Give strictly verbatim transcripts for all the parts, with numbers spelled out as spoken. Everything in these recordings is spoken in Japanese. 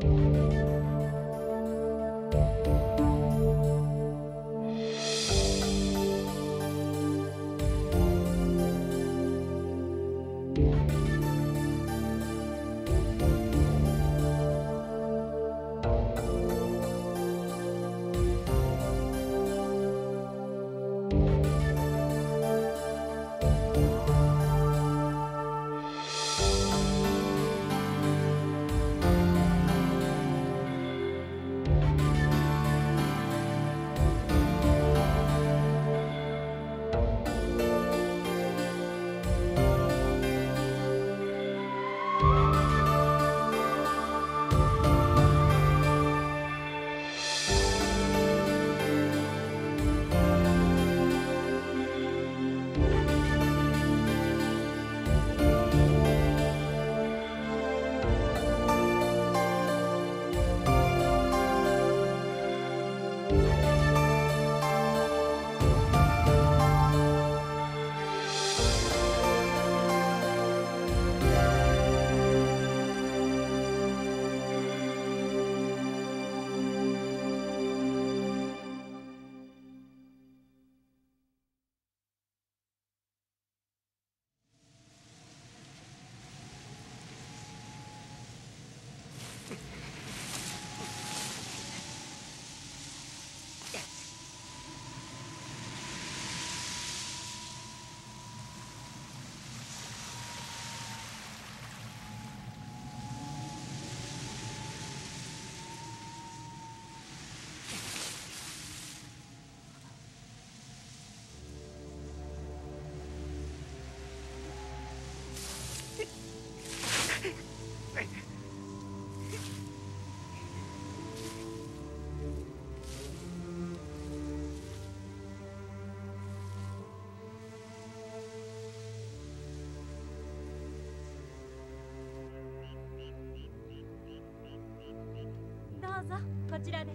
うぞ、こちらです。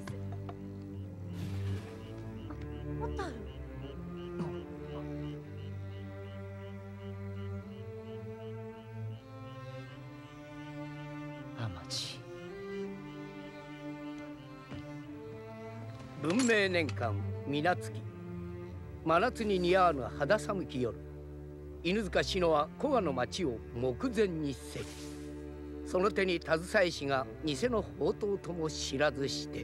ホタル。 ハマチ。 文明年間水月、真夏に似合わぬ肌寒き夜、犬塚志乃は古賀の町を目前にせり、その手に携えしが偽の宝刀とも知らずして。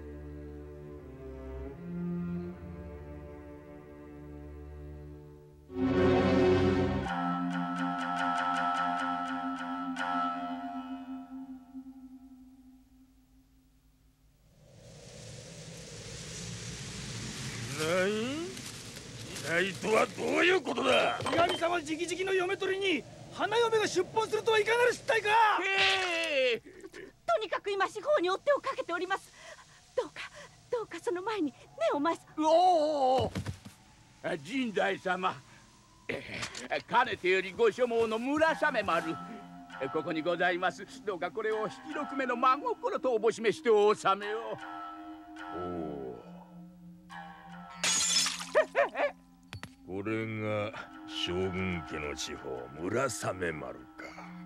何とはどういうことだ。 神様直々の嫁取りに花嫁が出奔するとはいかなる失態か。 とにかく今四方に追っ手をかけております。どうかどうかその前にねえお前さん。 おお、神代様、かねてよりご所望の村雨丸、ここにございます。どうかこれを七六目の真心とおぼしめしてお納めを。おおこれが将軍家の地方村雨丸か。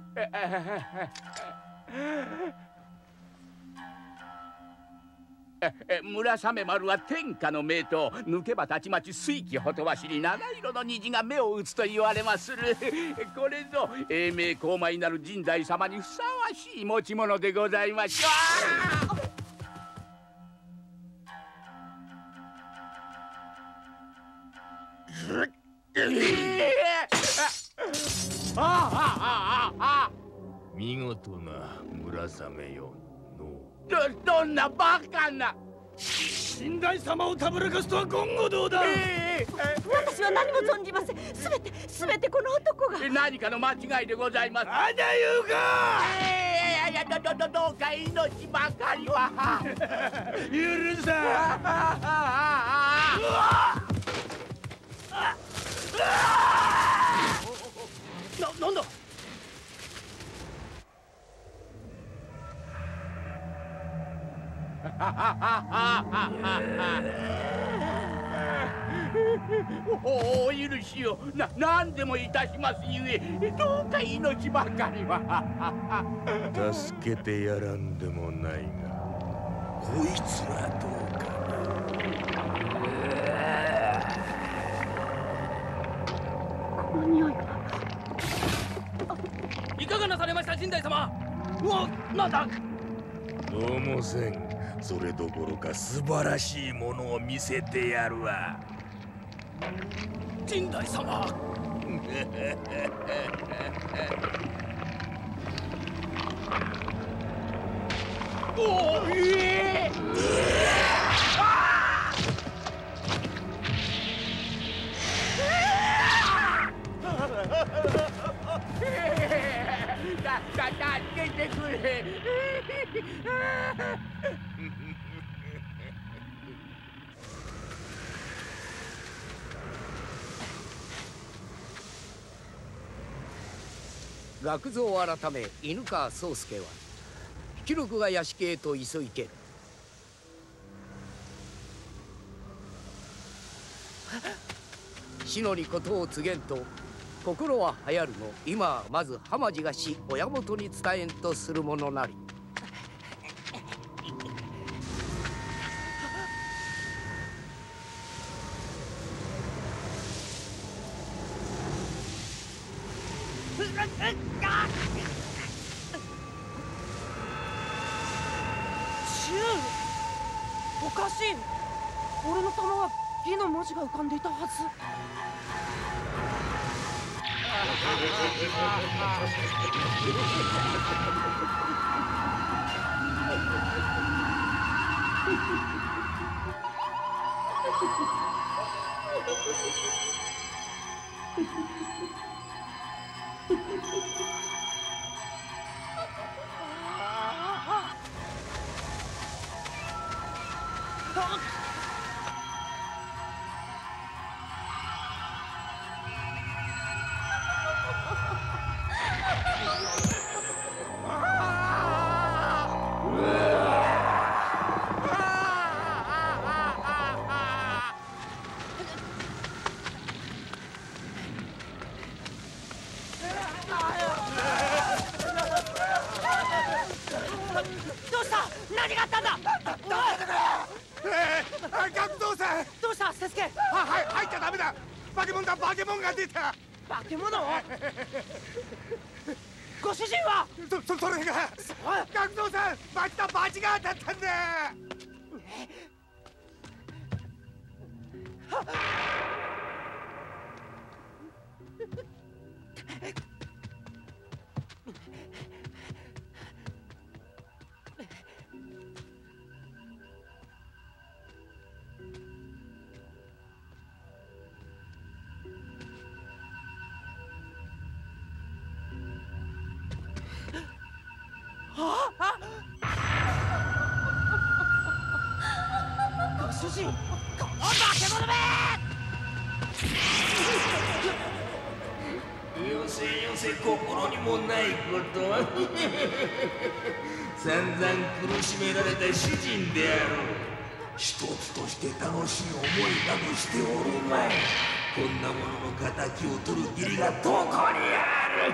村雨丸は天下の名刀、抜けばたちまち水気ほとばしり七色の虹が目を打つと言われまする。これぞ英明高邁なる神代様にふさわしい持ち物でございましょう。見事な村雨よの。ど、どんなバカな。 神代様をたぶらかすとは言語道だ。 えー、私は何も存じません。すべてすべてこの男が何かの間違いでございます。 あだ言うか。 いやいや、どどどうか命ばかりは許さ。 な、なんだ。 お許しをな何でもいたしますゆえ、どうか命ばかりは。 助けてやらんでもないが、こいつはどうかな。この匂いは。 いかがなされました陣内様。うわ、なんだ。 どうもせん。それどころか素晴らしいものを見せてやるわ。 陣内様。 おお、ええだだ助けてくれ。 学造改め犬川宗介は記録が屋敷へと急いけ。篠に事を告げんと心は流行るの。今はまず浜地がし親元に伝えんとするものなり。 おかしい。俺の玉は義の文字が浮かんでいたはず。 どうした？何があったんだ？ 学童さん。 どうしたセスケ？ ははい入っちゃダメだ。化け物だ。化け物が出た。 化け物？ご主人は？ そそそれが学童さん、バチだ。バチが当たったんだ。 ご主人、この化け物め！ よせよせ、心にもないことは散々苦しめられた主人であろう。一つとして楽しい思いなどしておるまい。こんなものの敵を取る義理がどこにある。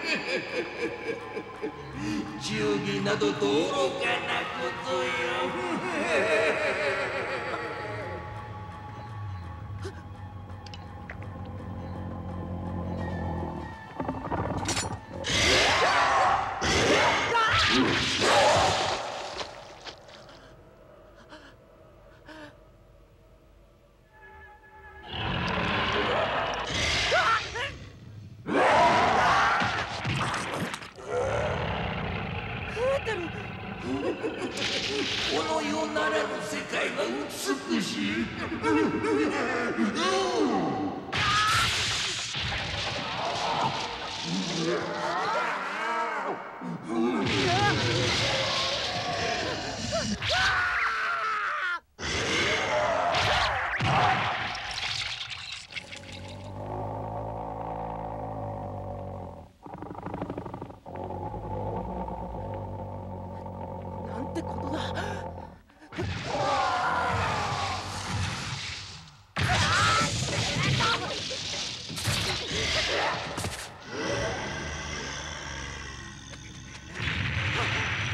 忠義などと愚かなことよ。この世ならぬ世界が美しい。 なんてことだ。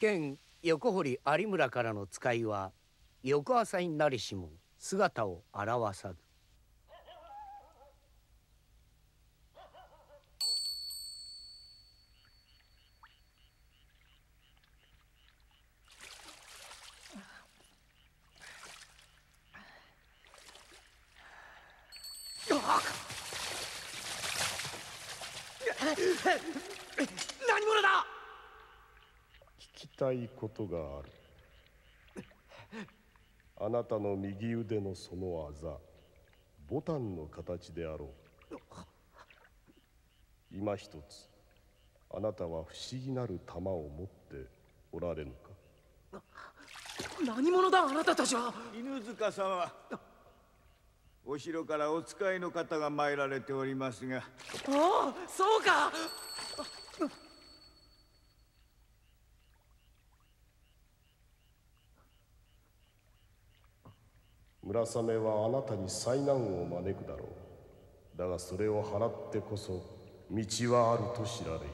県横堀有村からの使いは翌朝になりしも姿を現さず。 何者だ。 聞きたいことがある。あなたの右腕のそのあざ、ボタンの形であろう。今一つ、あなたは不思議なる玉を持っておられぬか。 何者だあなたたちは。 犬塚様、お城からお使いの方が参られておりますが。 ああ、そうか。 村雨はあなたに災難を招くだろう。だがそれを払ってこそ道はあると知られい。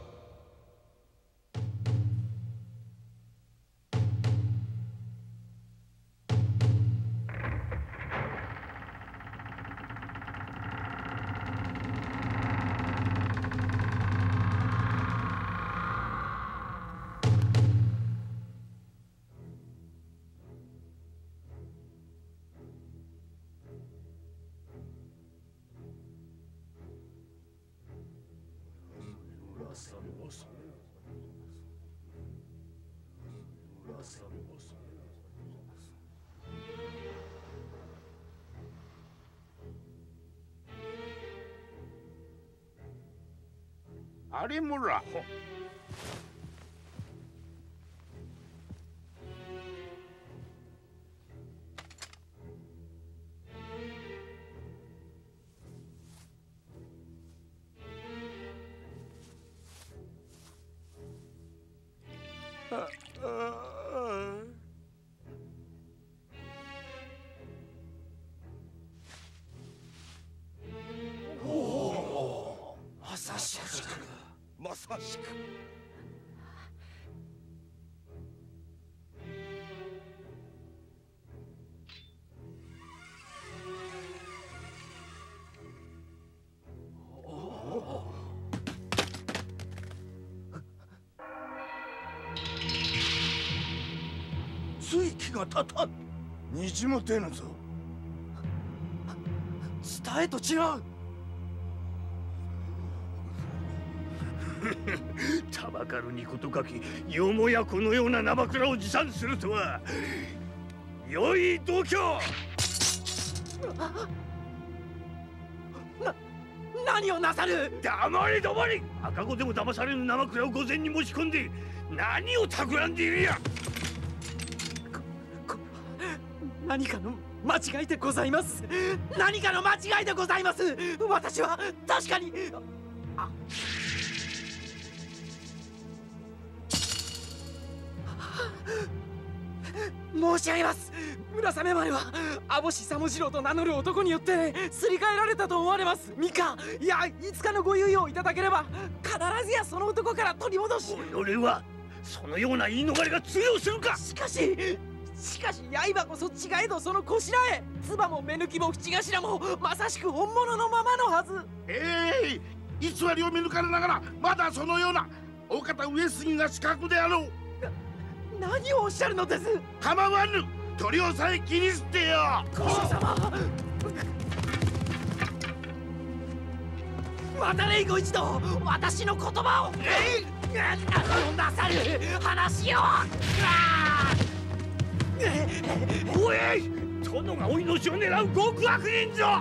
有村。ああおお、まさしくまさしく。 水気が立たん。虹も出ぬぞ。 伝えと違う。 たばかるにことかき、よもやこのような生倉を持参するとは。良い度胸。 な、何をなさる。 黙れ黙れ。赤子でも騙されぬ生倉を御前に持ち込んで何を企んでいるや。 何かの間違いでございます。何かの間違いでございます。私は確かに。あ申し上げます。村雨丸は網干左次郎と名乗る男によってすり替えられたと思われます。三日いや五日のご猶予をいただければ必ずやその男から取り戻し。 己はそのような言い逃れが通用するか。 しかししかし刃こそ違えどそのこしらえ、唾も目抜きも口頭もまさしく本物のままのはず。 ええー、偽りを見抜かれながらまだそのような。大方上杉が刺客であろう。 何をおっしゃるのです。 構わぬ。鳥をさえ切り捨てよ。 御所様、またねご一度私の言葉を。えい、何をなさる話を。 おい、殿がお命を狙う極悪人ぞ。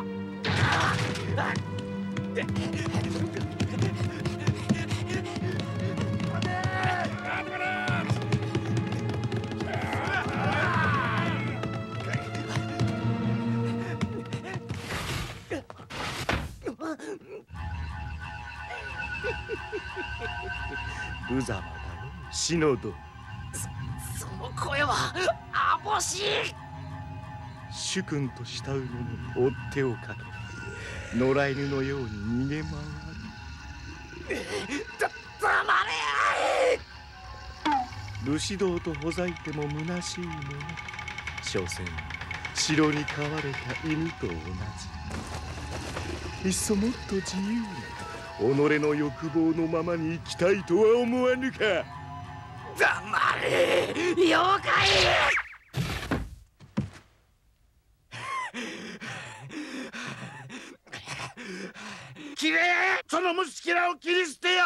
無様だろ篠戸。 その声は網干。 主君と慕う者に追っ手をかけ野良犬のように逃げ回る。 だ黙れ。 無武士道とほざいても虚しいもの。所詮城に飼われた犬と同じ。いっそもっと自由に己の欲望のままに生きたいとは思わぬか。 黙れ妖怪！ きれい、その虫けらを切り捨てよ。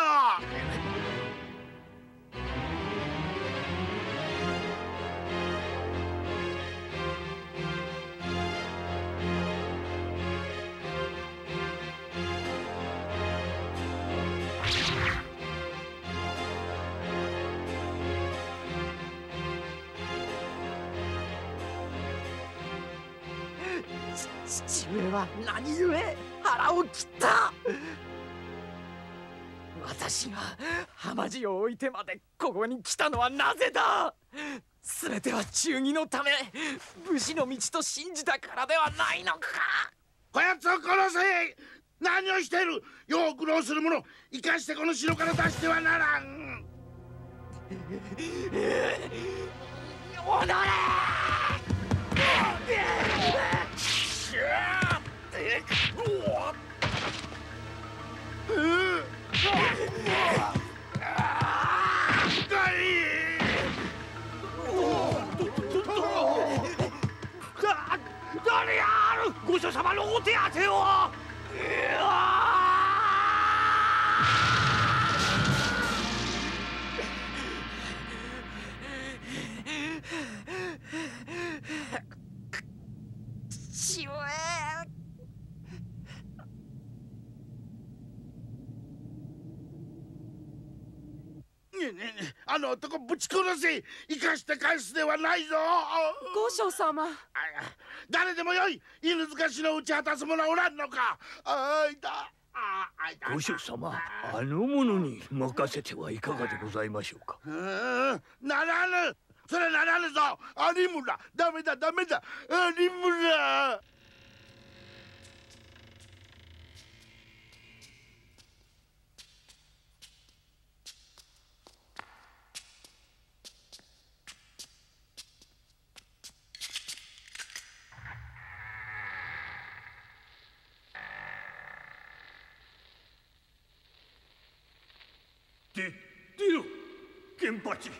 父上は何故腹を切った。私が浜地を置いてまでここに来たのはなぜだ。全ては忠義のため、武士の道と信じたからではないのか。 こやつを殺せ。何をしている。よう苦労する者生かしてこの城から出してはならん。 おのれ！ 誰やる。御所様のお手当てを。 父上。 あの男ぶち殺せ。生かして返すではないぞ。 御所様。 誰でもよい。犬塚氏の打ち果たす者はおらんのか。あいた。 御所様、あの者に任せてはいかがでございましょうか。 うん、ならぬ。それならぬぞ。有村、ダメだダメだ。有村。 で、出ろ、源八。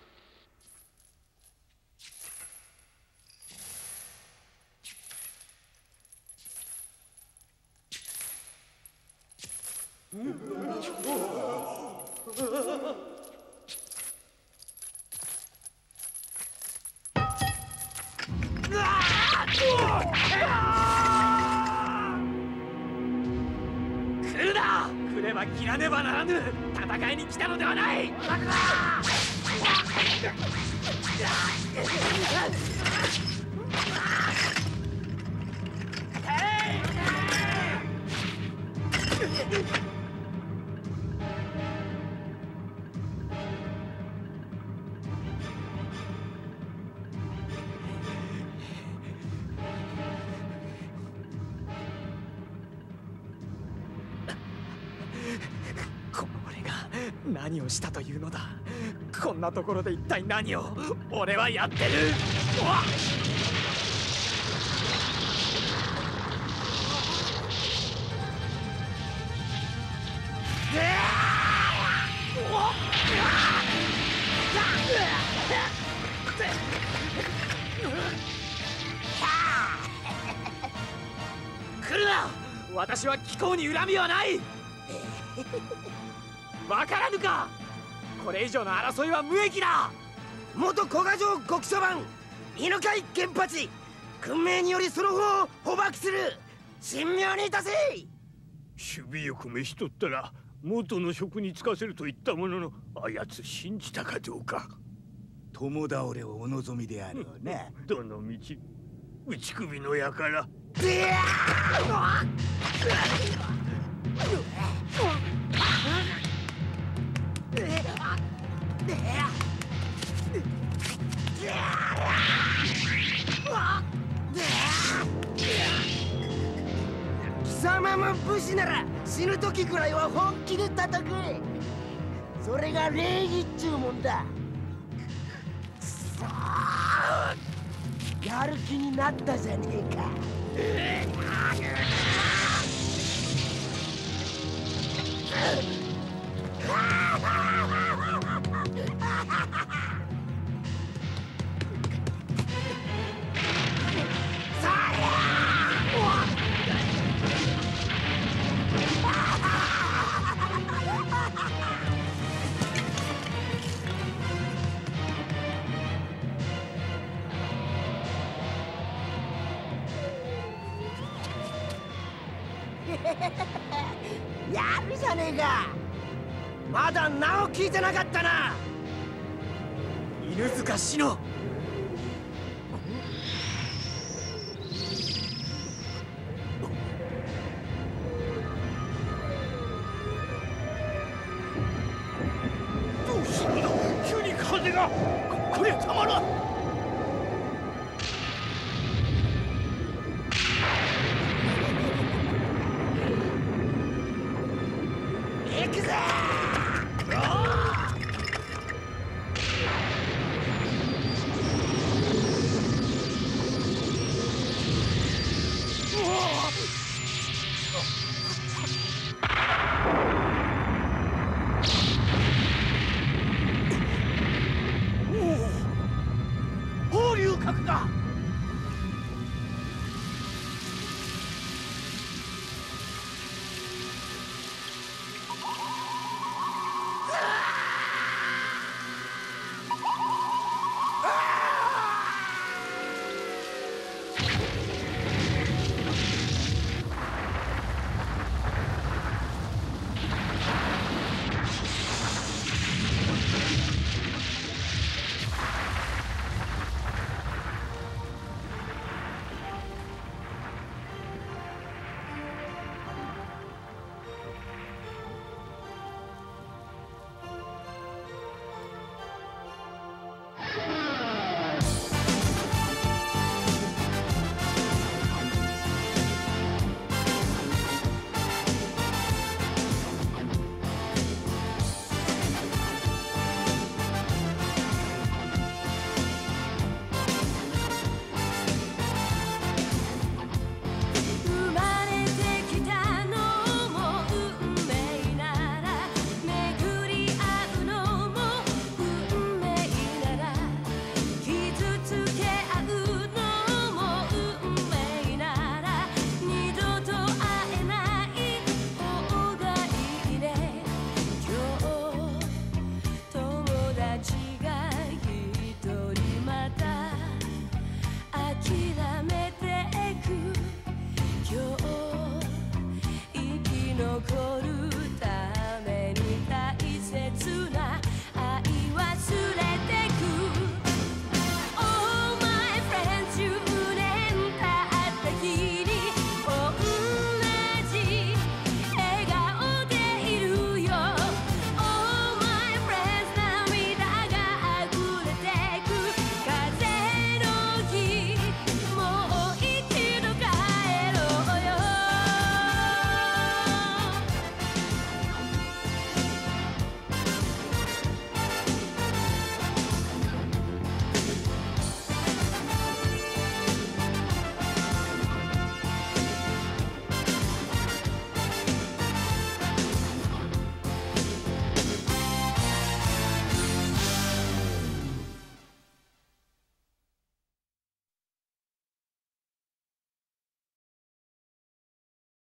来るな。来れば切らねばならぬ。戦いに来たのではない。この俺が何をしたというのだ。こんなところで一体何を俺はやってる。うわっ！来るな。私は貴公に恨みはない。わからぬか。これ以上の争いは無益だ。 元小賀城極書番犬飼源八、訓命によりその方を捕獲する。神妙にいたせ。 守備よく召しとったら元の職に就かせると言ったものの、あやつ信じたかどうか。 共倒れをお望みであろうな。 どのみち打ち首のやから。 貴様も武士なら死ぬ時くらいは本気で戦え。それが礼儀っちゅうもんだ。 やる気になったじゃねえか。やるじゃねえか。まだ名を聞いてなかったな、犬塚志乃。 どうするんだ、急に風が。ここれたまらん。 行くぜ。 放流閣だ。 you